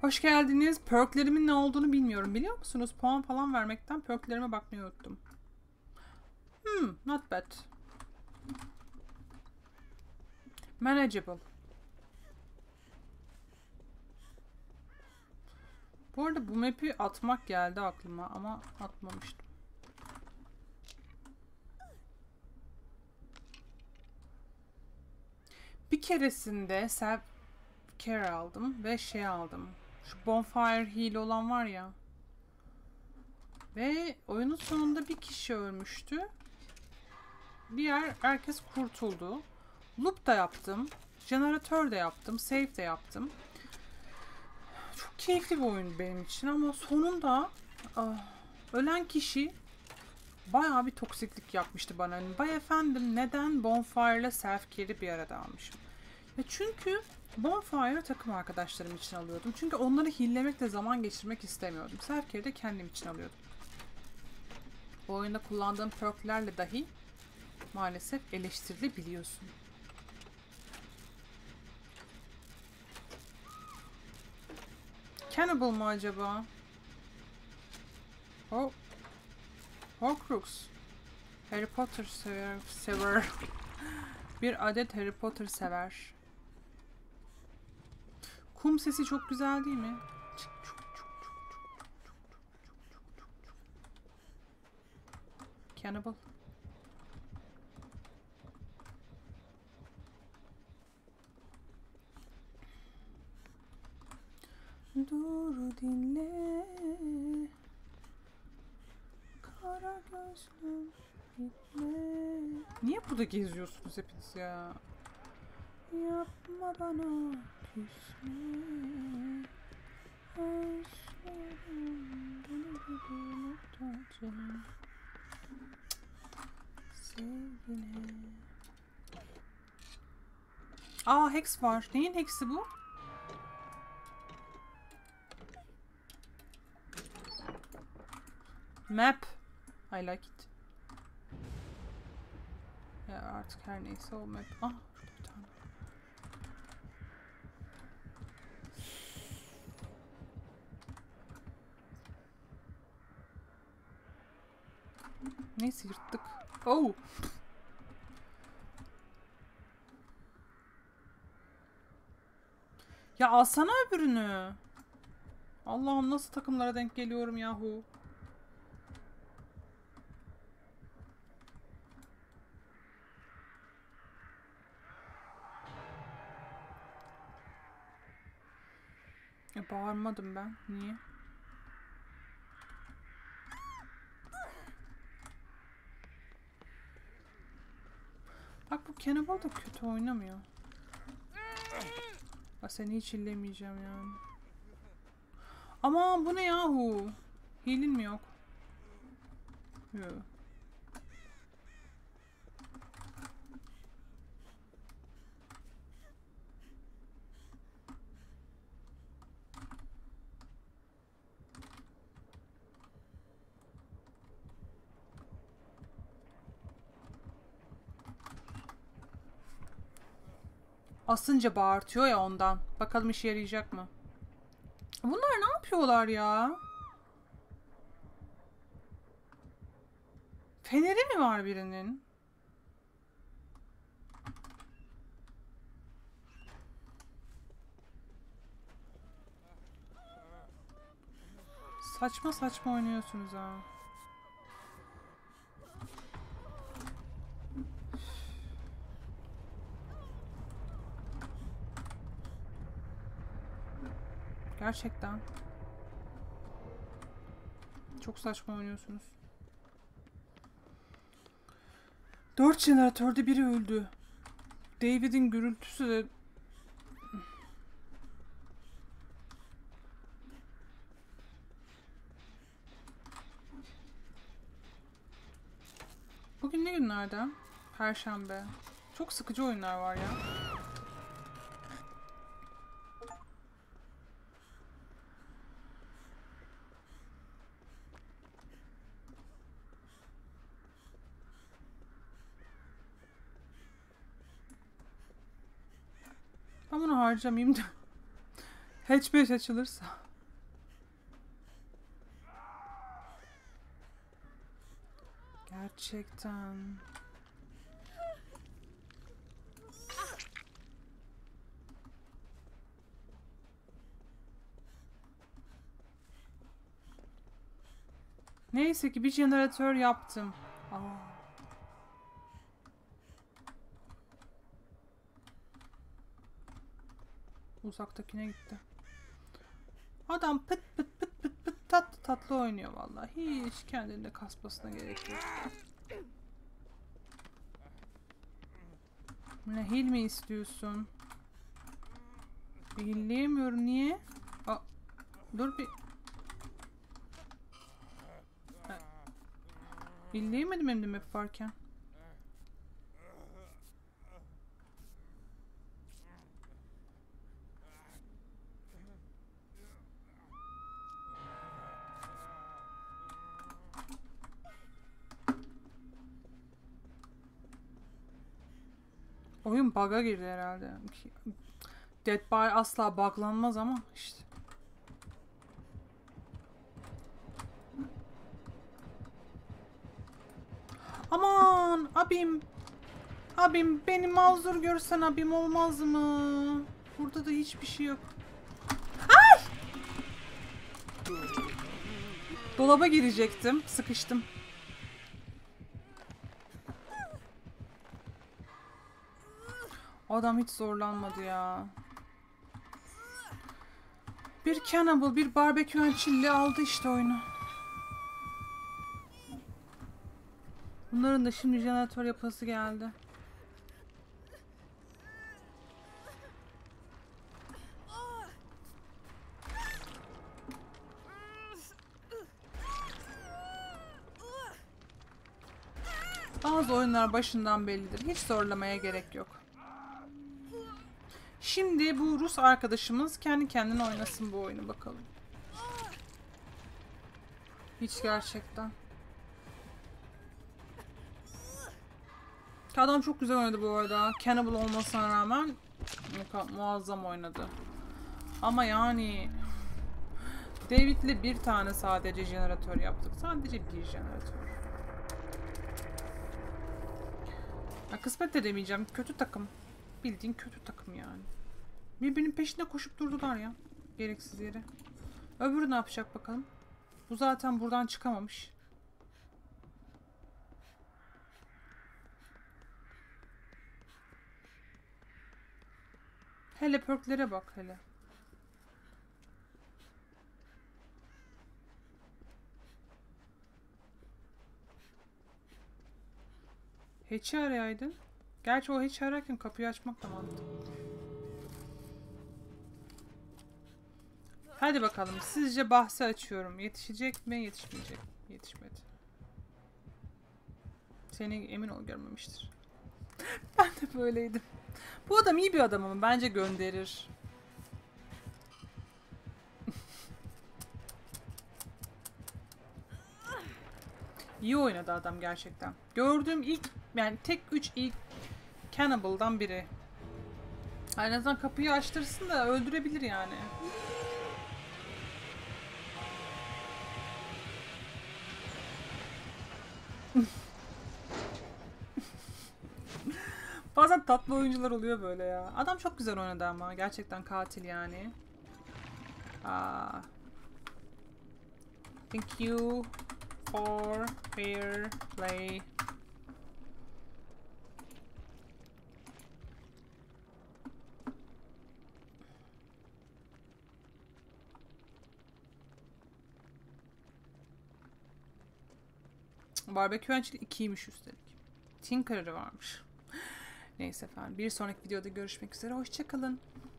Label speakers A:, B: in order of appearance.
A: Hoş geldiniz. Perklerimin ne olduğunu bilmiyorum. Biliyor musunuz? Puan falan vermekten perklerime bakmayı unuttum. Not bad. Manageable. Bu arada bu map'i atmak geldi aklıma ama atmamıştım. Bir keresinde self care aldım ve şey aldım. Şu bonfire heal olan var ya. Ve oyunun sonunda bir kişi ölmüştü. Diğer herkes kurtuldu. Loop da yaptım. Jeneratör de yaptım. Save de yaptım. Çok keyifli bir oyun benim için ama sonunda ölen kişi bayağı bir toksiklik yapmıştı bana. Yani, Bay efendim neden Bonfire ile Self Care'i bir arada almışım? Çünkü Bonfire'ı takım arkadaşlarım için alıyordum. Çünkü onları hillemekle zaman geçirmek istemiyordum. Self Care'i de kendim için alıyordum. Bu oyunda kullandığım perklerle dahi maalesef eleştirilebiliyorsun. Cannibal mı acaba? Oh. Horcrux. Harry Potter sever. Bir adet Harry Potter sever. Kum sesi çok güzel değil mi? Cannibal. Dur dinle. Kara gözlüm gitme. Niye burada geziyorsunuz hepiniz ya? Yapma bana küsme. Özledim beni gibi muhtacım. Sevgine. Aa Hex var. Neyin Hex'i bu? Map. I like it. Ya artık her neyse o map. Ah şurada bir tane. Neyse yırttık. Oh. Ya alsana öbürünü. Allah'ım nasıl takımlara denk geliyorum yahu. Ya bağırmadım ben. Niye? Bak bu Cannibal da kötü oynamıyor. Ya seni hiç illemeyeceğim yani. Aman bu ne yahu? Heal'in mi yok? Yok. Asınca bağırtıyor ya ondan. Bakalım işe yarayacak mı? Bunlar ne yapıyorlar ya? Feneri mi var birinin? Saçma saçma oynuyorsunuz ha. Gerçekten. Çok saçma oynuyorsunuz. 4 jeneratörde biri öldü. David'in gürültüsü de... Bugün ne günlerden? Perşembe. Çok sıkıcı oyunlar var ya. Ben bunu harcamayayım da. Hatchback açılırsa. Gerçekten. Neyse ki bir jeneratör yaptım. Aa. Uzaktakine gitti. Adam pıt pıt pıt pıt pıt tatlı tatlı oynuyor vallahi. Hiç kendinde kasmasına gerek yok. Ne heal mi istiyorsun? Healleyemiyorum, niye? Aa, dur bir. Healleyemedim hem de map varken. Oyun bug'a girdi herhalde. Dead by asla buglanmaz ama işte. Aman abim. Abim beni mazur görsen abim olmaz mı? Burada da hiçbir şey yok. Ay! Dolaba girecektim. Sıkıştım. Adam hiç zorlanmadı ya. Bir cannibal, bir barbekü çilli aldı işte oyunu. Bunların da şimdi jeneratör yapası geldi. Bazı oyunlar başından bellidir. Hiç zorlamaya gerek yok. Şimdi bu Rus arkadaşımız kendi kendine oynasın bu oyunu bakalım. Hiç gerçekten. Adam çok güzel oynadı bu arada. Cannibal olmasına rağmen muazzam oynadı. Ama yani David'le bir tane sadece jeneratör yaptık. Sadece bir jeneratör. Ya kısmet de demeyeceğim. Kötü takım. Bildiğin kötü takım yani. Birbirinin peşinde koşup durdular ya. Gereksiz yere. Öbürü ne yapacak bakalım. Bu zaten buradan çıkamamış. Hele perklere bak hele. Hatch'i arayaydın. Gerçi o hatch'i ararken kapıyı açmak da mantıklı. Hadi bakalım. Sizce bahsi açıyorum. Yetişecek mi? Yetişmeyecek mi? Yetişmedi. Seni emin ol görmemiştir. Ben de böyleydim. Bu adam iyi bir adam ama bence gönderir. İyi oynadı adam gerçekten. Gördüğüm ilk, yani tek 3 ilk Cannibal'dan biri. En azından kapıyı açtırsın da öldürebilir yani. Bazen tatlı oyuncular oluyor böyle ya. Adam çok güzel oynadı ama. Gerçekten katil yani. Thank you for fair play. Barbekü önçeli 2'ymiş üstelik. Tinker'ı varmış. Neyse efendim. Bir sonraki videoda görüşmek üzere. Hoşça kalın.